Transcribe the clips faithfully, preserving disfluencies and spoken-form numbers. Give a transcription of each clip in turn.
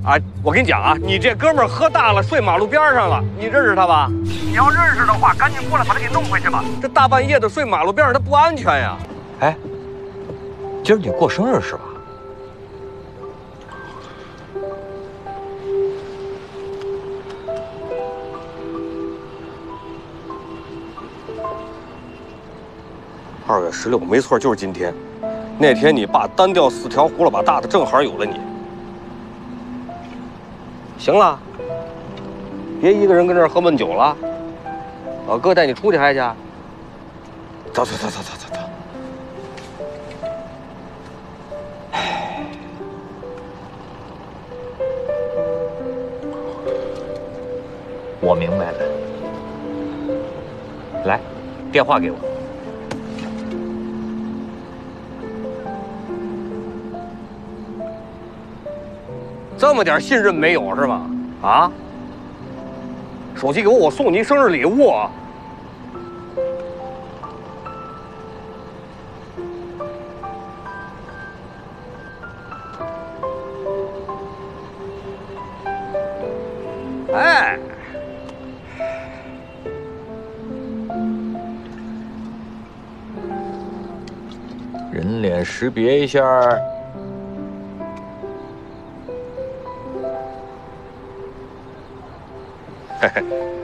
啊，我跟你讲啊，你这哥们儿喝大了，睡马路边上了，你认识他吧？你要认识的话，赶紧过来把他给弄回去吧。这大半夜的睡马路边上，他不安全呀。 哎，今儿你过生日是吧？ 二月十六，没错，就是今天。那天你爸单钓四条胡了把大的，正好有了你。行了，别一个人跟这儿喝闷酒了。老哥带你出去嗨去。走走走走走走走。唉， 我明白了。来，电话给我。 这么点信任没有是吗？啊？手机给我，我送你一生日礼物。哎， 人脸识别一下。 嘿嘿。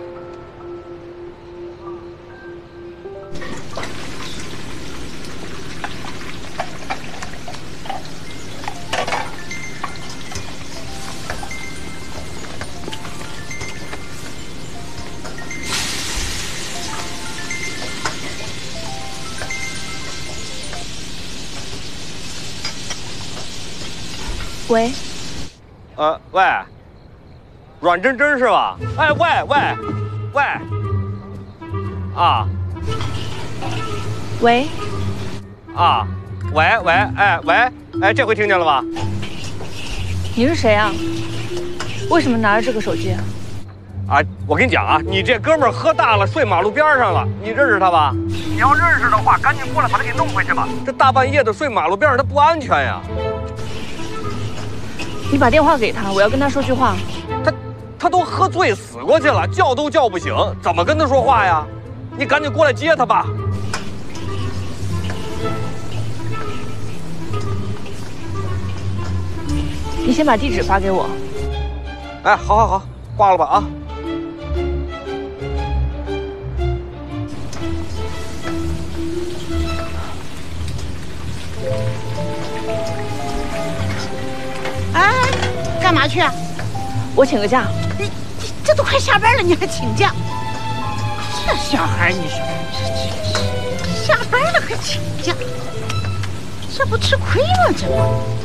喂， 呃，喂，阮真真是吧？哎，喂喂喂，啊喂， 啊，喂喂，哎喂，哎，这回听见了吧？ 你是谁啊？为什么拿着这个手机？ 啊，我跟你讲啊，你这哥们儿喝大了，睡马路边上了，你认识他吧？你要认识的话，赶紧过来把他给弄回去吧。这大半夜的睡马路边上，他不安全呀。 你把电话给他，我要跟他说句话。 他他都喝醉死过去了，叫都叫不醒，怎么跟他说话呀？你赶紧过来接他吧。 你先把地址发给我。 哎，好好好，挂了吧啊。 哎，干嘛去啊？ 我请个假。 你你这都快下班了，你还请假？这小孩，你说这这下班了还请假，这不吃亏吗？这不。